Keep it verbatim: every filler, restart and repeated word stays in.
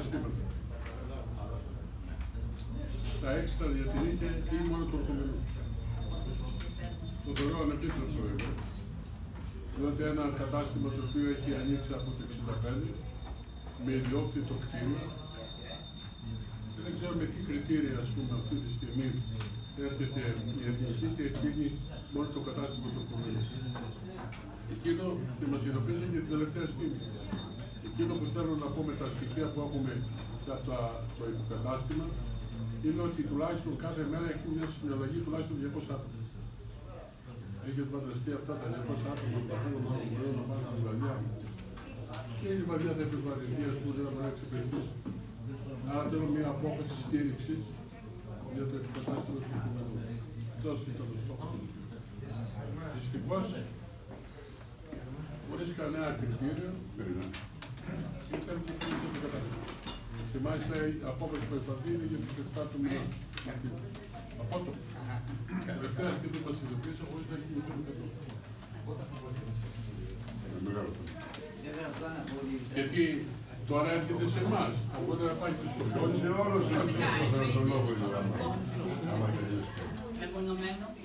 καταστήματα. Τα έξι θα διατηρεί και εκείνη μόνο του ορκομενού. Το θεωρώ ανεπίτρεπτο εγώ. Διότι ένα κατάστημα το οποίο έχει ανοίξει από το εξήντα πέντε με ιδιόκτητο κτίριο, δεν ξέρω με τι κριτήρια, ας πούμε, αυτή τη στιγμή έρχεται η εθνική και εκείνη μόνο το κατάστημα του ορκομενού. Εκείνο και μας ειδοποίησε και την τελευταία στιγμή. Εκείνο που θέλω να πω με τα στοιχεία που έχουμε για το υποκατάστημα είναι ότι τουλάχιστον κάθε μέρα έχει μια συναλλαγή τουλάχιστον διακόσια άτομα. Έχετε φανταστεί αυτά τα διακόσια άτομα που θέλουν να μπορούν να πάνε στην Βαλιά. Και η Βαλιά θα επιβαρυνθεί, ας πούμε, δεν θα να εξυπηρετήσει. Άρα θέλω μια απόφαση στήριξη για το υποκατάστημα του ορκομενού. Αυτός ήταν ο στόχος. Δυστυχώς, χωρίς κανένα κριτήριο, ήταν και κλείσει το κατάστημα. Και μάλιστα η απόφαση που επαρθεί είναι για τους επτά του μήνα. Απότομο. Τελευταία στιγμή μας ειδοποίησε χωρίς να έχει μικρό κατώ. Γιατί τώρα έρχεται σε εμάς, οπότε να πάει και στο λόγο. Σε όλους τους ανθρώπους. Μεμονωμένο.